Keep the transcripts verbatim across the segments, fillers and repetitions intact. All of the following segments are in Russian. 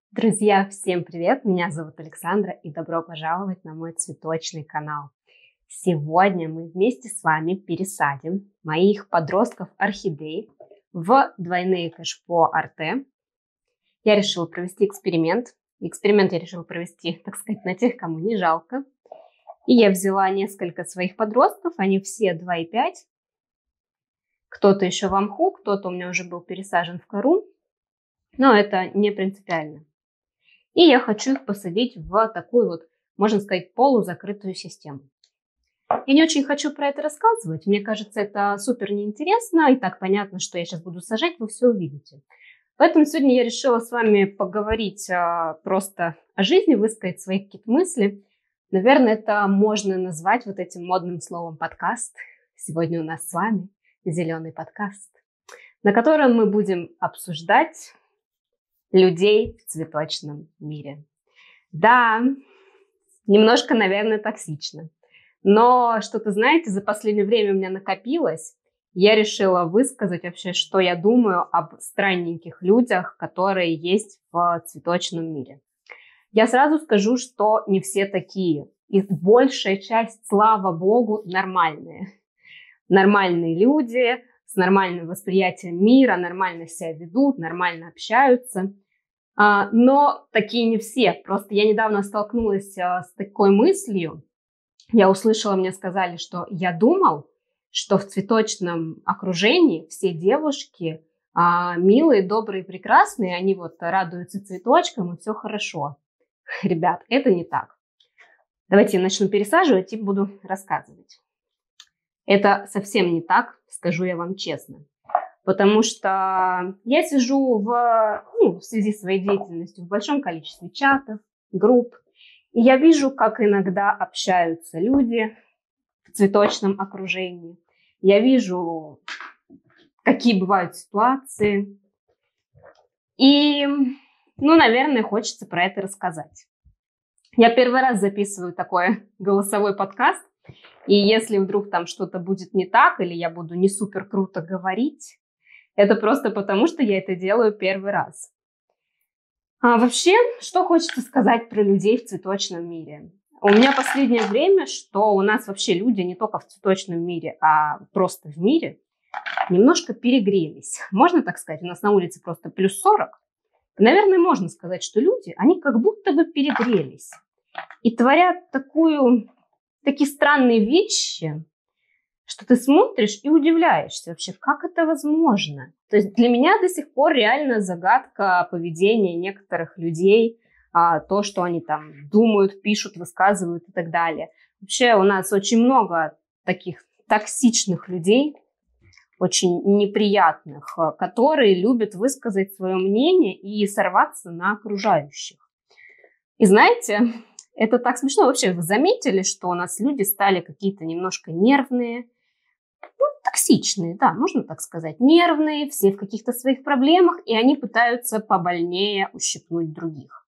Друзья, всем привет! Меня зовут Александра и добро пожаловать на мой цветочный канал. Сегодня мы вместе с вами пересадим моих подростков-орхидей в двойные кашпо Арте. Я решила провести эксперимент. Эксперимент я решила провести, так сказать, на тех, кому не жалко. И я взяла несколько своих подростков, они все два и пять. Кто-то еще в мху, кто-то у меня уже был пересажен в кору. Но это не принципиально. И я хочу их посадить в такую вот, можно сказать, полузакрытую систему. Я не очень хочу про это рассказывать. Мне кажется, это супер неинтересно. И так понятно, что я сейчас буду сажать, вы все увидите. Поэтому сегодня я решила с вами поговорить а, просто о жизни, высказать свои какие-то мысли. Наверное, это можно назвать вот этим модным словом подкаст. Сегодня у нас с вами зеленый подкаст, на котором мы будем обсуждать людей в цветочном мире. Да, немножко, наверное, токсично. Но что-то, знаете, за последнее время у меня накопилось. Я решила высказать вообще, что я думаю об странненьких людях, которые есть в цветочном мире. Я сразу скажу, что не все такие. И большая часть, слава богу, нормальные. Нормальные люди, с нормальным восприятием мира, нормально себя ведут, нормально общаются. Но такие не все. Просто я недавно столкнулась с такой мыслью. Я услышала, мне сказали, что я думал, что в цветочном окружении все девушки милые, добрые, прекрасные, они вот радуются цветочкам, и все хорошо. Ребят, это не так. Давайте я начну пересаживать и буду рассказывать. Это совсем не так, скажу я вам честно. Потому что я сижу в, ну, в связи с своей деятельностью в большом количестве чатов, групп. И я вижу, как иногда общаются люди в цветочном окружении. Я вижу, какие бывают ситуации. И, ну, наверное, хочется про это рассказать. Я первый раз записываю такой голосовой подкаст. И если вдруг там что-то будет не так, или я буду не супер круто говорить, это просто потому, что я это делаю первый раз. А вообще, что хочется сказать про людей в цветочном мире? У меня последнее время, что у нас вообще люди не только в цветочном мире, а просто в мире, немножко перегрелись. Можно так сказать? У нас на улице просто плюс сорок. Наверное, можно сказать, что люди, они как будто бы перегрелись. И творят такую... такие странные вещи, что ты смотришь и удивляешься вообще, как это возможно. То есть для меня до сих пор реально загадка поведения некоторых людей, а, то, что они там думают, пишут, высказывают и так далее. Вообще у нас очень много таких токсичных людей, очень неприятных, которые любят высказать свое мнение и сорваться на окружающих. И знаете... Это так смешно. Вообще, вы заметили, что у нас люди стали какие-то немножко нервные, ну, токсичные, да, можно так сказать. Нервные, все в каких-то своих проблемах, и они пытаются побольнее ущипнуть других.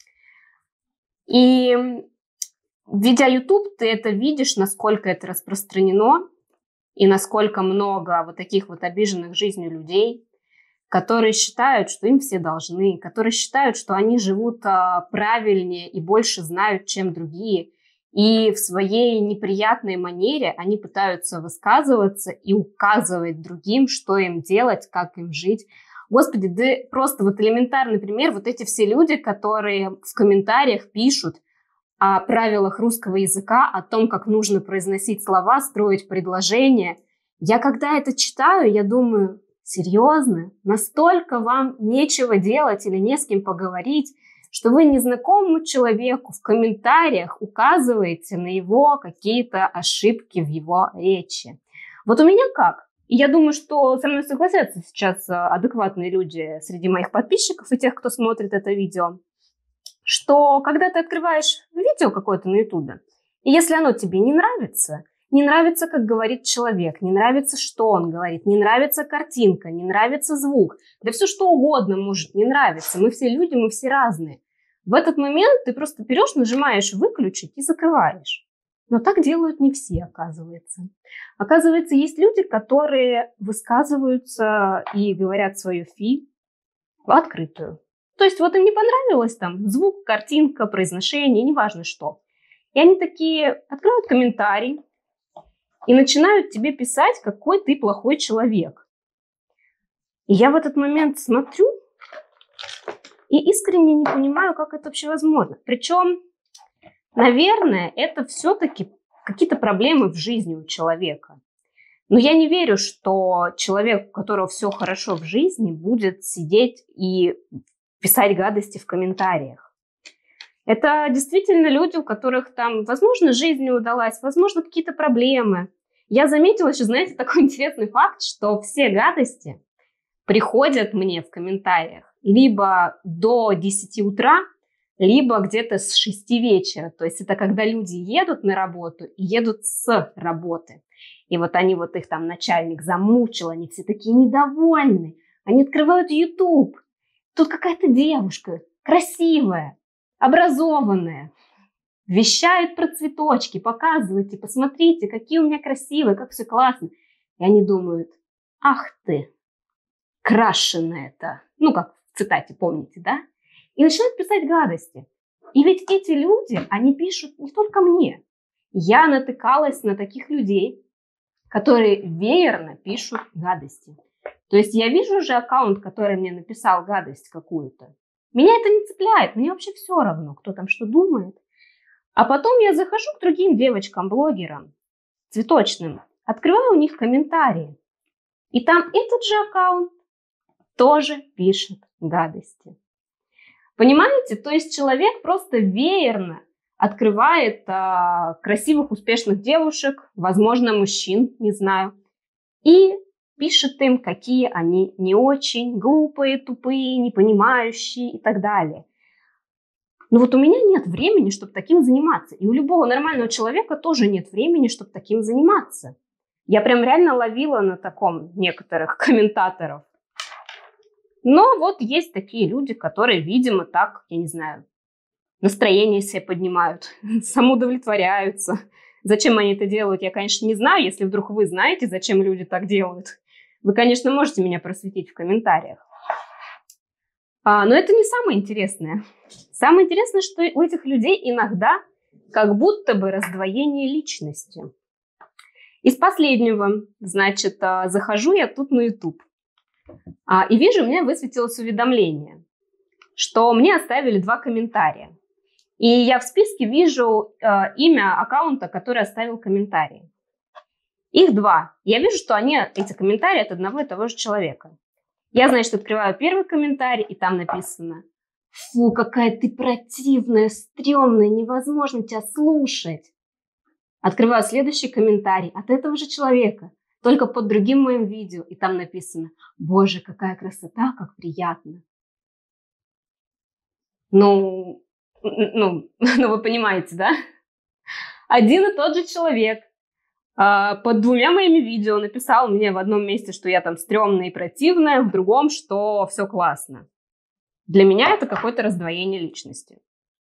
И ведя YouTube, ты это видишь, насколько это распространено, и насколько много вот таких вот обиженных жизнью людей, которые считают, что им все должны, которые считают, что они живут а, правильнее и больше знают, чем другие. И в своей неприятной манере они пытаются высказываться и указывать другим, что им делать, как им жить. Господи, да просто вот элементарный пример. Вот эти все люди, которые в комментариях пишут о правилах русского языка, о том, как нужно произносить слова, строить предложения. Я когда это читаю, я думаю... Серьезно? Настолько вам нечего делать или не с кем поговорить, что вы незнакомому человеку в комментариях указываете на его какие-то ошибки в его речи. Вот у меня как? И я думаю, что со мной согласятся сейчас адекватные люди среди моих подписчиков и тех, кто смотрит это видео, что когда ты открываешь видео какое-то на ютубе, и если оно тебе не нравится, не нравится, как говорит человек, не нравится, что он говорит, не нравится картинка, не нравится звук. Да все что угодно может не нравиться. Мы все люди, мы все разные. В этот момент ты просто берешь, нажимаешь «выключить» и закрываешь. Но так делают не все, оказывается. Оказывается, есть люди, которые высказываются и говорят свое фи в открытую. То есть вот им не понравилось там звук, картинка, произношение, неважно что. И они такие открывают комментарий и начинают тебе писать, какой ты плохой человек. И я в этот момент смотрю и искренне не понимаю, как это вообще возможно. Причем, наверное, это все-таки какие-то проблемы в жизни у человека. Но я не верю, что человек, у которого все хорошо в жизни, будет сидеть и писать гадости в комментариях. Это действительно люди, у которых там, возможно, жизнь не удалась, возможно, какие-то проблемы. Я заметила еще, знаете, такой интересный факт, что все гадости приходят мне в комментариях либо до десяти утра, либо где-то с шести вечера. То есть это когда люди едут на работу и едут с работы. И вот они, вот их там начальник замучил, они все такие недовольны. Они открывают YouTube. Тут какая-то девушка красивая, образованная, вещает про цветочки, показывайте, посмотрите, какие у меня красивые, как все классно. И они думают, ах ты, крашеная-то. Ну, как в цитате, помните, да? И начинают писать гадости. И ведь эти люди, они пишут не только мне. Я натыкалась на таких людей, которые веерно пишут гадости. То есть я вижу уже аккаунт, который мне написал гадость какую-то. Меня это не цепляет, мне вообще все равно, кто там что думает. А потом я захожу к другим девочкам-блогерам, цветочным, открываю у них комментарии. И там этот же аккаунт тоже пишет гадости. Понимаете? То есть человек просто веерно открывает а, красивых, успешных девушек, возможно, мужчин, не знаю, и пишет им, какие они не очень, глупые, тупые, непонимающие и так далее. Но вот у меня нет времени, чтобы таким заниматься. И у любого нормального человека тоже нет времени, чтобы таким заниматься. Я прям реально ловила на таком некоторых комментаторов. Но вот есть такие люди, которые, видимо, так, я не знаю, настроение себе поднимают, самоудовлетворяются. Зачем они это делают, я, конечно, не знаю. Если вдруг вы знаете, зачем люди так делают, вы, конечно, можете меня просветить в комментариях. А, но это не самое интересное. Самое интересное, что у этих людей иногда как будто бы раздвоение личности. Из последнего, значит, захожу я тут на YouTube. А, и вижу, у меня высветилось уведомление, что мне оставили два комментария. И я в списке вижу э, имя аккаунта, который оставил комментарий. Их два. Я вижу, что они, эти комментарии от одного и того же человека. Я, значит, открываю первый комментарий, и там написано: «Фу, какая ты противная, стрёмная, невозможно тебя слушать». Открываю следующий комментарий от этого же человека, только под другим моим видео, и там написано: «Боже, какая красота, как приятно». Ну, ну, ну вы понимаете, да? Один и тот же человек а, под двумя моими видео написал мне в одном месте, что я там стрёмная и противная, в другом, что все классно. Для меня это какое-то раздвоение личности.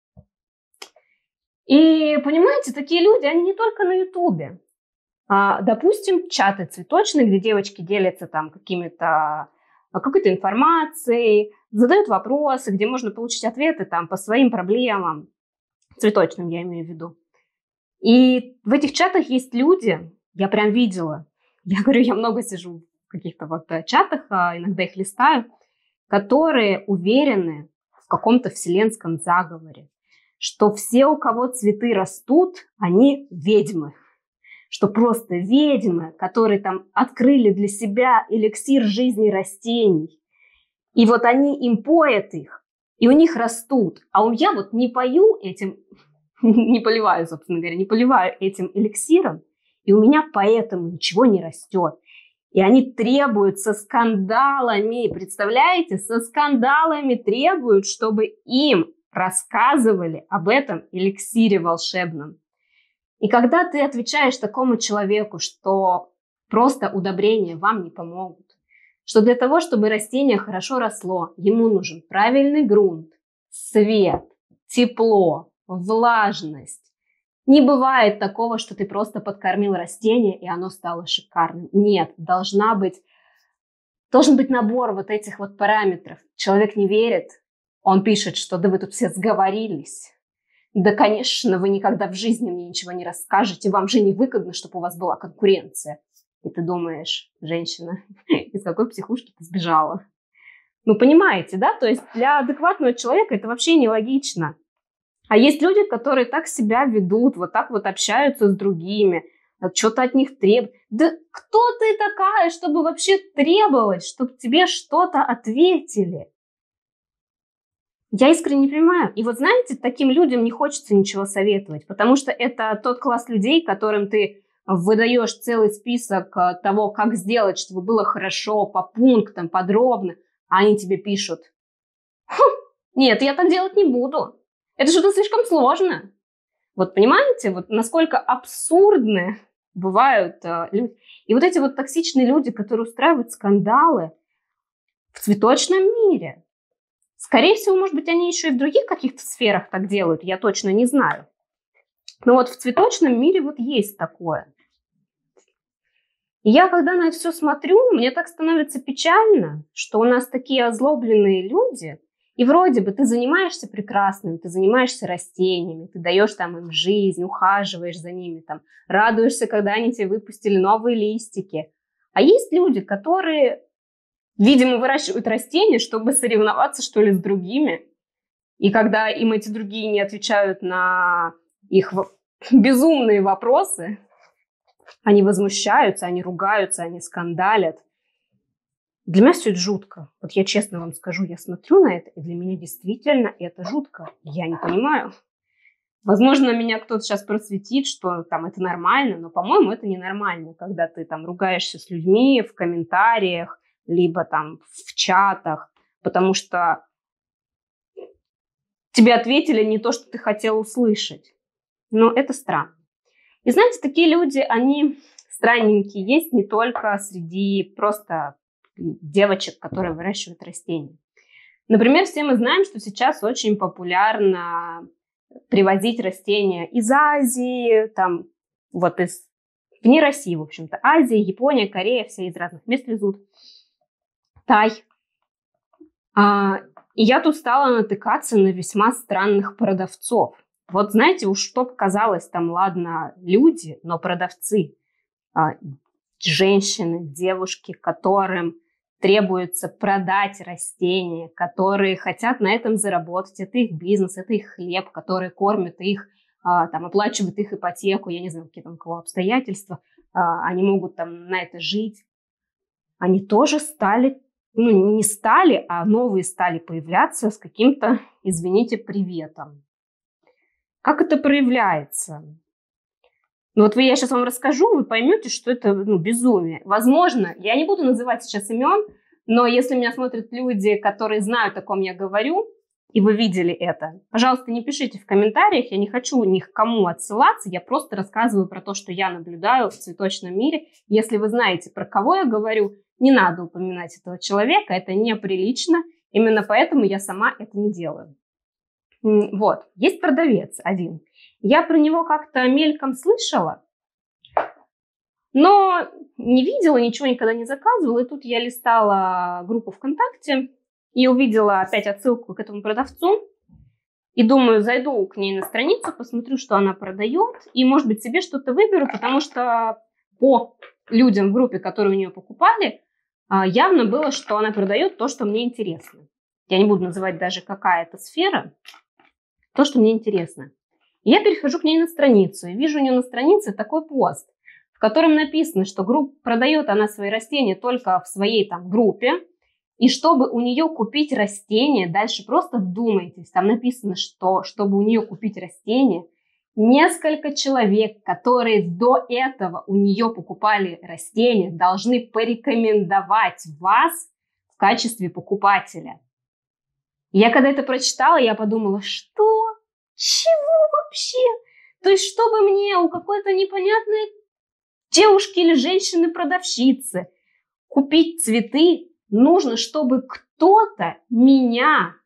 И понимаете, такие люди, они не только на Ютубе. А, допустим, чаты цветочные, где девочки делятся там какими-то, какой-то информацией, задают вопросы, где можно получить ответы там по своим проблемам. Цветочным я имею в виду. И в этих чатах есть люди, я прям видела, я говорю, я много сижу в каких-то вот чатах, иногда их листаю, которые уверены в каком-то вселенском заговоре, что все, у кого цветы растут, они ведьмы. Что просто ведьмы, которые там открыли для себя эликсир жизни растений. И вот они им поят их, и у них растут. А я вот не пою этим, не поливаю, собственно говоря, не поливаю этим эликсиром, и у меня поэтому ничего не растет. И они требуют со скандалами, представляете, со скандалами требуют, чтобы им рассказывали об этом эликсире волшебном. И когда ты отвечаешь такому человеку, что просто удобрения вам не помогут, что для того, чтобы растение хорошо росло, ему нужен правильный грунт, свет, тепло, влажность. Не бывает такого, что ты просто подкормил растение, и оно стало шикарным. Нет, должна быть, должен быть набор вот этих вот параметров. Человек не верит, Он пишет, что да вы тут все сговорились. Да, конечно, вы никогда в жизни мне ничего не расскажете. Вам же не выгодно, чтобы у вас была конкуренция. И ты думаешь, женщина, из какой психушки ты сбежала? Ну, понимаете, да? То есть для адекватного человека это вообще нелогично. А есть люди, которые так себя ведут, вот так вот общаются с другими, что-то от них требуют. Да кто ты такая, чтобы вообще требовать, чтобы тебе что-то ответили? Я искренне не понимаю. И вот знаете, таким людям не хочется ничего советовать, потому что это тот класс людей, которым ты выдаешь целый список того, как сделать, чтобы было хорошо, по пунктам, подробно, а они тебе пишут: «Хм, нет, я так делать не буду. Это что-то слишком сложно». Вот понимаете, вот насколько абсурдны бывают э, люди. И вот эти вот токсичные люди, которые устраивают скандалы в цветочном мире. Скорее всего, может быть, они еще и в других каких-то сферах так делают, я точно не знаю. Но вот в цветочном мире вот есть такое. И я, когда на это все смотрю, мне так становится печально, что у нас такие озлобленные люди, и вроде бы ты занимаешься прекрасным, ты занимаешься растениями, ты даешь там им жизнь, ухаживаешь за ними, там, радуешься, когда они тебе выпустили новые листики. А есть люди, которые, видимо, выращивают растения, чтобы соревноваться, что ли, с другими. И когда им эти другие не отвечают на их безумные вопросы, они возмущаются, они ругаются, они скандалят. Для меня все это жутко. Вот я честно вам скажу, я смотрю на это, и для меня действительно это жутко. Я не понимаю. Возможно, меня кто-то сейчас просветит, что там это нормально, но, по-моему, это ненормально, когда ты там ругаешься с людьми в комментариях, либо там в чатах, потому что тебе ответили не то, что ты хотел услышать. Но это странно. И знаете, такие люди, они странненькие, есть не только среди просто девочек, которые выращивают растения. Например, все мы знаем, что сейчас очень популярно привозить растения из Азии, там, вот из, вне России, в общем-то, Азия, Япония, Корея, все из разных мест везут. Тай. А, и я тут стала натыкаться на весьма странных продавцов. Вот знаете, уж что показалось, там, ладно, люди, но продавцы, а, женщины, девушки, которым требуется продать растения, которые хотят на этом заработать. Это их бизнес, это их хлеб, который кормит их, а, там, оплачивает их ипотеку, я не знаю, какие там у кого обстоятельства, а, они могут там на это жить. Они тоже стали, ну не стали, а новые стали появляться с каким-то, извините, приветом. Как это проявляется? Ну вот я сейчас вам расскажу, вы поймете, что это ну, безумие. Возможно, я не буду называть сейчас имен, но если меня смотрят люди, которые знают, о ком я говорю, и вы видели это, пожалуйста, не пишите в комментариях, я не хочу ни к кому отсылаться, я просто рассказываю про то, что я наблюдаю в цветочном мире. Если вы знаете, про кого я говорю, не надо упоминать этого человека, это неприлично, именно поэтому я сама это не делаю. Вот, есть продавец один. Я про него как-то мельком слышала, но не видела, ничего никогда не заказывала. И тут я листала группу ВКонтакте и увидела опять отсылку к этому продавцу. И думаю, зайду к ней на страницу, посмотрю, что она продает. И, может быть, себе что-то выберу, потому что по людям в группе, которые у нее покупали, явно было, что она продает то, что мне интересно. Я не буду называть даже, какая это сфера. То, что мне интересно. И я перехожу к ней на страницу и вижу у нее на странице такой пост, в котором написано, что группа, продает она свои растения только в своей там группе, и чтобы у нее купить растение, дальше просто вдумайтесь, там написано, что чтобы у нее купить растение, несколько человек, которые до этого у нее покупали растения, должны порекомендовать вас в качестве покупателя. Я когда это прочитала, я подумала, что? Чего вообще? То есть, чтобы мне у какой-то непонятной девушки или женщины-продавщицы купить цветы, нужно, чтобы кто-то меня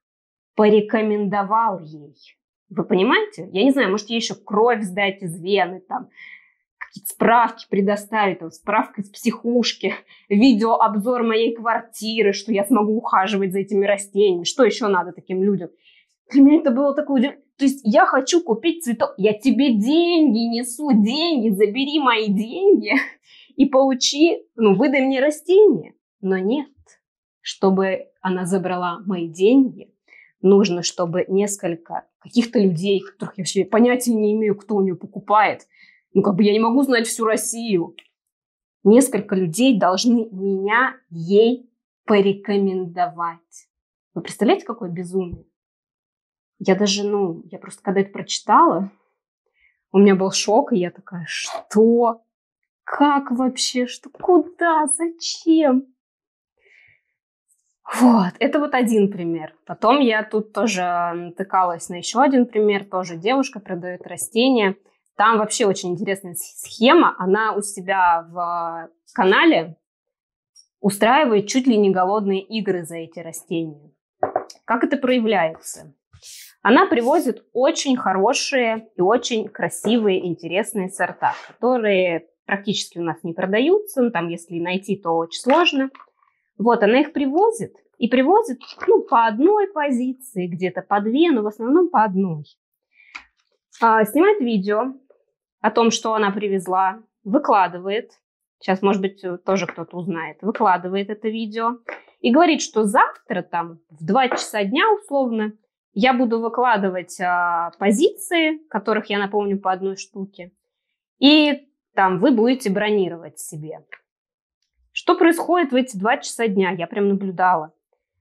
порекомендовал ей. Вы понимаете? Я не знаю, может, ей еще кровь сдать из вены, там, какие-то справки предоставить, там, справка из психушки, видеообзор моей квартиры, что я смогу ухаживать за этими растениями. Что еще надо таким людям? Для меня это было такое удивление. То есть я хочу купить цветок, я тебе деньги несу, деньги, забери мои деньги и получи, ну, выдай мне растение. Но нет, чтобы она забрала мои деньги, нужно, чтобы несколько каких-то людей, которых я вообще понятия не имею, кто у нее покупает, ну, как бы я не могу знать всю Россию. Несколько людей должны меня ей порекомендовать. Вы представляете, какое безумие? Я даже, ну, я просто когда это прочитала, у меня был шок, и я такая, что? Как вообще? Что? Куда? Зачем? Вот, это вот один пример. Потом я тут тоже натыкалась на еще один пример. Тоже девушка продает растения. Там вообще очень интересная схема. Она у себя в канале устраивает чуть ли не голодные игры за эти растения. Как это проявляется? Она привозит очень хорошие и очень красивые, интересные сорта, которые практически у нас не продаются. Ну, там, если найти, то очень сложно. Вот, она их привозит. И привозит, ну, по одной позиции, где-то по две, но в основном по одной. А, снимает видео о том, что она привезла, выкладывает. Сейчас, может быть, тоже кто-то узнает. Выкладывает это видео. И говорит, что завтра, там, в два часа дня, условно, я буду выкладывать а, позиции, которых я напомню по одной штуке. И там вы будете бронировать себе. Что происходит в эти два часа дня? Я прям наблюдала.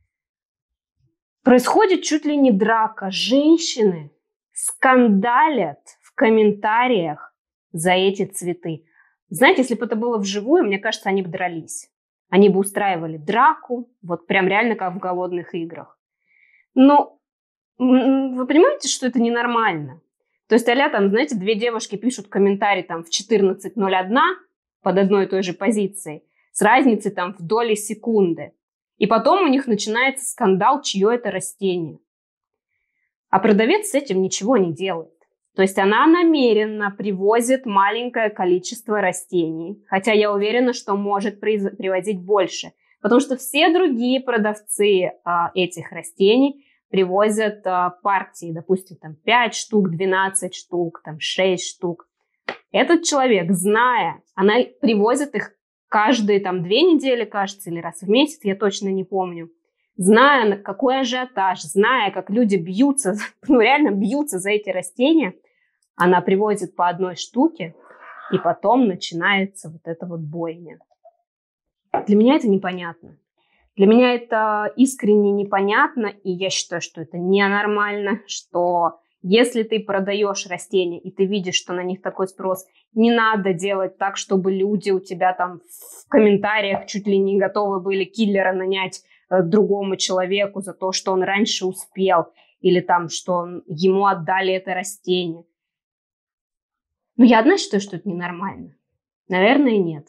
Происходит чуть ли не драка. Женщины скандалят в комментариях за эти цветы. Знаете, если бы это было вживую, мне кажется, они бы дрались. Они бы устраивали драку, вот прям реально как в голодных играх. Но вы понимаете, что это ненормально? То есть, а-ля там, знаете, две девушки пишут комментарий там в четырнадцать ноль один под одной и той же позицией, с разницей там в доли секунды. И потом у них начинается скандал, чье это растение. А продавец с этим ничего не делает. То есть она намеренно привозит маленькое количество растений, хотя я уверена, что может привозить больше. Потому что все другие продавцы а, этих растений привозят а, партии, допустим, там пять штук, двенадцать штук, там шесть штук. Этот человек, зная, она привозит их каждые там две недели, кажется, или раз в месяц, я точно не помню, зная, какой ажиотаж, зная, как люди бьются, ну реально бьются за эти растения, она привозит по одной штуке, и потом начинается вот эта вот бойня. Для меня это непонятно. Для меня это искренне непонятно, и я считаю, что это ненормально, что если ты продаешь растения, и ты видишь, что на них такой спрос, не надо делать так, чтобы люди у тебя там в комментариях чуть ли не готовы были киллера нанять э, другому человеку за то, что он раньше успел, или там, что он, ему отдали это растение. Но я одна считаю, что это ненормально. Наверное, нет.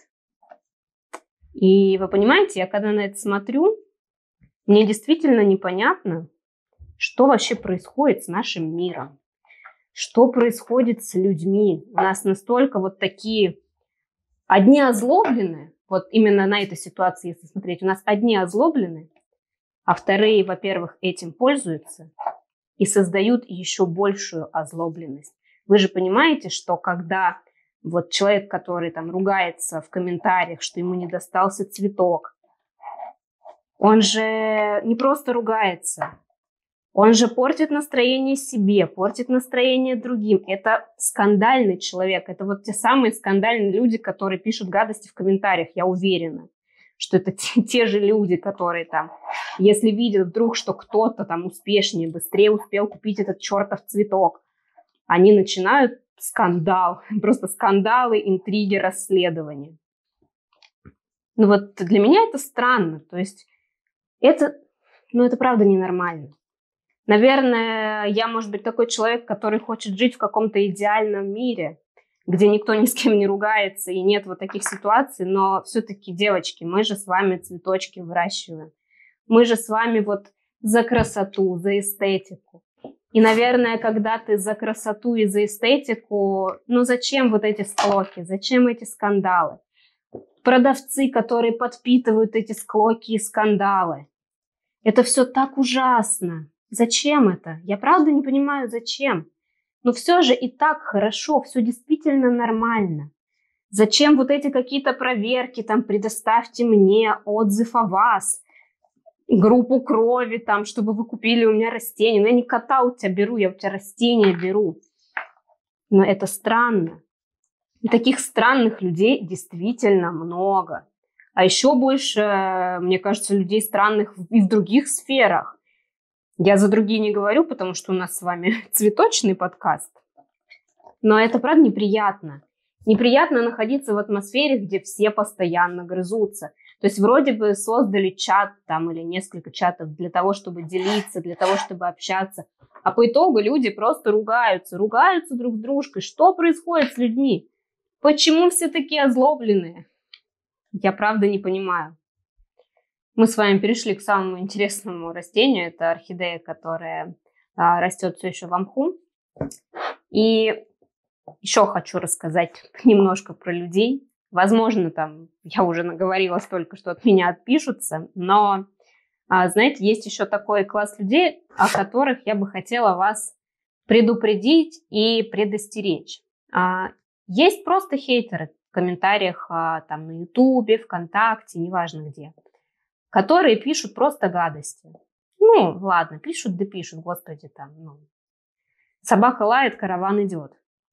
И вы понимаете, я когда на это смотрю, мне действительно непонятно, что вообще происходит с нашим миром? Что происходит с людьми? У нас настолько вот такие одни озлобленные, вот именно на этой ситуации, если смотреть, у нас одни озлобленные, а вторые, во-первых, этим пользуются и создают еще большую озлобленность. Вы же понимаете, что когда вот человек, который там ругается в комментариях, что ему не достался цветок, он же не просто ругается, он же портит настроение себе, портит настроение другим. Это скандальный человек. Это вот те самые скандальные люди, которые пишут гадости в комментариях. Я уверена, что это те, те же люди, которые там, если видят вдруг, что кто-то там успешнее, быстрее успел купить этот чертов цветок, они начинают скандал. Просто скандалы, интриги, расследования. Ну вот для меня это странно. То есть это, ну это правда ненормально. Наверное, я, может быть, такой человек, который хочет жить в каком-то идеальном мире, где никто ни с кем не ругается и нет вот таких ситуаций, но все-таки, девочки, мы же с вами цветочки выращиваем. Мы же с вами вот за красоту, за эстетику. И, наверное, когда ты за красоту и за эстетику, ну зачем вот эти склоки, зачем эти скандалы? Продавцы, которые подпитывают эти склоки и скандалы. Это все так ужасно. Зачем это? Я правда не понимаю, зачем. Но все же и так хорошо, все действительно нормально. Зачем вот эти какие-то проверки, там, предоставьте мне отзыв о вас, группу крови, там, чтобы вы купили у меня растения. Ну, я не кота у тебя беру, я у тебя растения беру. Но это странно. И таких странных людей действительно много. А еще больше, мне кажется, людей странных и в других сферах. Я за другие не говорю, потому что у нас с вами цветочный подкаст. Но это, правда, неприятно. Неприятно находиться в атмосфере, где все постоянно грызутся. То есть вроде бы создали чат там или несколько чатов для того, чтобы делиться, для того, чтобы общаться. А по итогу люди просто ругаются, ругаются друг с дружкой. Что происходит с людьми? Почему все такие озлобленные? Я правда не понимаю. Мы с вами перешли к самому интересному растению. Это орхидея, которая а, растет все еще в мху. И еще хочу рассказать немножко про людей. Возможно, там я уже наговорила столько, что от меня отпишутся. Но, а, знаете, есть еще такой класс людей, о которых я бы хотела вас предупредить и предостеречь. А, есть просто хейтеры в комментариях а, там на Ютубе, ВКонтакте, неважно где, которые пишут просто гадости. Ну, ладно, пишут да пишут, господи, там, ну, собака лает, караван идет.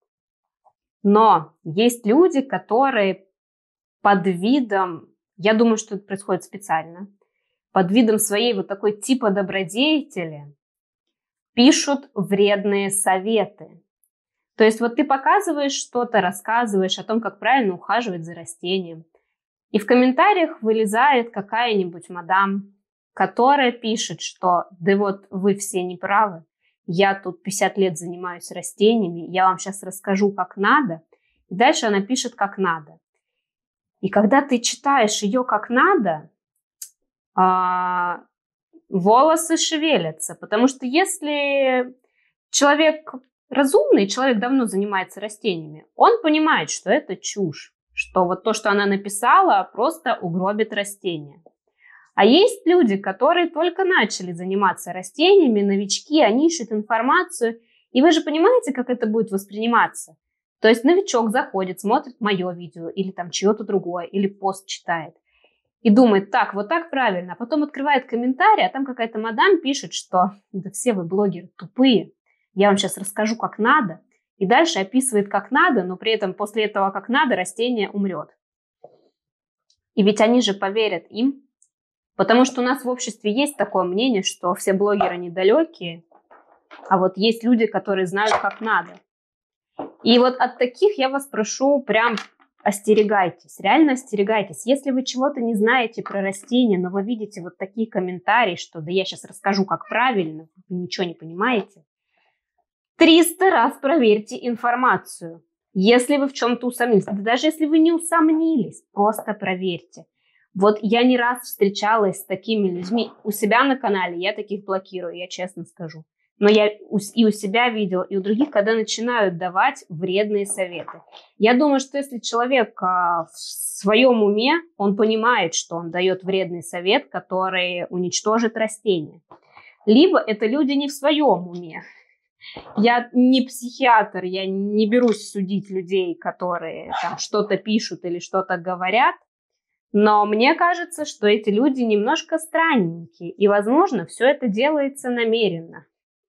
Но есть люди, которые под видом, я думаю, что это происходит специально, под видом своей вот такой типа добродетели пишут вредные советы. То есть вот ты показываешь что-то, рассказываешь о том, как правильно ухаживать за растением. И в комментариях вылезает какая-нибудь мадам, которая пишет, что да вот вы все неправы, я тут пятьдесят лет занимаюсь растениями, я вам сейчас расскажу, как надо. И дальше она пишет, как надо. И когда ты читаешь ее как надо, а, волосы шевелятся. Потому что если человек разумный, человек давно занимается растениями, он понимает, что это чушь. Что вот то, что она написала, просто угробит растения. А есть люди, которые только начали заниматься растениями, новички, они ищут информацию. И вы же понимаете, как это будет восприниматься? То есть новичок заходит, смотрит мое видео или там чье-то другое, или пост читает. И думает, так, вот так правильно. А потом открывает комментарий, а там какая-то мадам пишет, что да все вы блогеры тупые, я вам сейчас расскажу, как надо. И дальше описывает, как надо, но при этом после этого, как надо, растение умрет. И ведь они же поверят им. Потому что у нас в обществе есть такое мнение, что все блогеры недалекие, а вот есть люди, которые знают, как надо. И вот от таких я вас прошу, прям остерегайтесь, реально остерегайтесь. Если вы чего-то не знаете про растения, но вы видите вот такие комментарии, что да я сейчас расскажу, как правильно, вы ничего не понимаете, триста раз проверьте информацию. Если вы в чем-то усомнились, да даже если вы не усомнились, просто проверьте. Вот я не раз встречалась с такими людьми. У себя на канале я таких блокирую, я честно скажу. Но я и у себя видела, и у других, когда начинают давать вредные советы. Я думаю, что если человек в своем уме, он понимает, что он дает вредный совет, который уничтожит растение. Либо это люди не в своем уме. Я не психиатр, я не берусь судить людей, которые там что-то пишут или что-то говорят. Но мне кажется, что эти люди немножко странненькие. И, возможно, все это делается намеренно.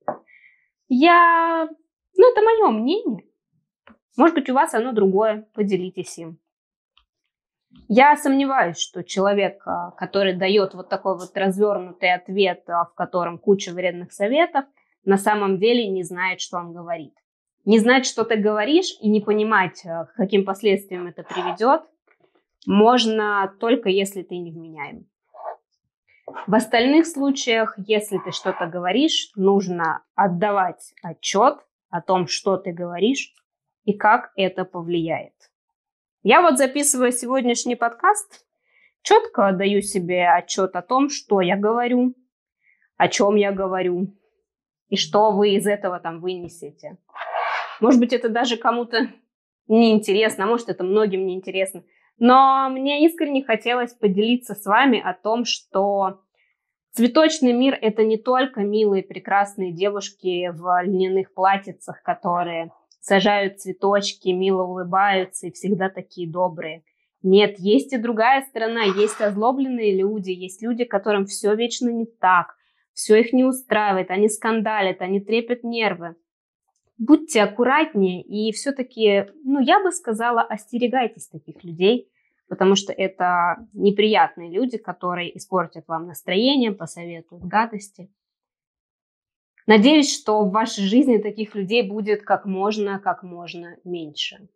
Я... Ну, это мое мнение. Может быть, у вас оно другое. Поделитесь им. Я сомневаюсь, что человек, который дает вот такой вот развернутый ответ, в котором куча вредных советов, на самом деле не знает, что он говорит. Не знать, что ты говоришь, и не понимать, к каким последствиям это приведет, можно только если ты невменяем. В остальных случаях, если ты что-то говоришь, нужно отдавать отчет о том, что ты говоришь и как это повлияет. Я вот записываю сегодняшний подкаст, четко отдаю себе отчет о том, что я говорю, о чем я говорю. и что вы из этого там вынесете. Может быть, это даже кому-то неинтересно, а может, это многим неинтересно. Но мне искренне хотелось поделиться с вами о том, что цветочный мир – это не только милые, прекрасные девушки в льняных платьицах, которые сажают цветочки, мило улыбаются и всегда такие добрые. Нет, есть и другая сторона, есть озлобленные люди, есть люди, которым все вечно не так, все их не устраивает, они скандалят, они трепят нервы. Будьте аккуратнее и все-таки, ну, я бы сказала, остерегайтесь таких людей, потому что это неприятные люди, которые испортят вам настроение, посоветуют гадости. Надеюсь, что в вашей жизни таких людей будет как можно, как можно меньше.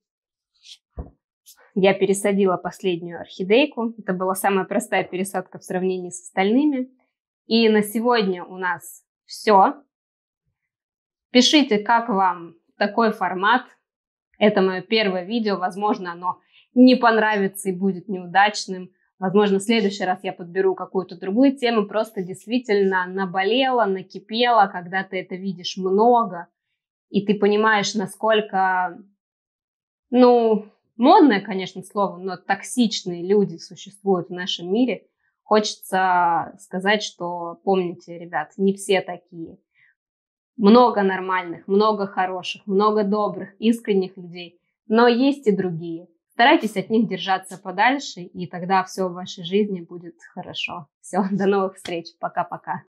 Я пересадила последнюю орхидейку. Это была самая простая пересадка в сравнении с остальными. И на сегодня у нас все. Пишите, как вам такой формат. Это мое первое видео. Возможно, оно не понравится и будет неудачным. Возможно, в следующий раз я подберу какую-то другую тему. Просто действительно наболело, накипело, когда ты это видишь много. И ты понимаешь, насколько, ну, модное, конечно, слово, но токсичные люди существуют в нашем мире. Хочется сказать, что помните, ребят, не все такие. Много нормальных, много хороших, много добрых, искренних людей. Но есть и другие. Старайтесь от них держаться подальше, и тогда все в вашей жизни будет хорошо. Все, до новых встреч. Пока-пока.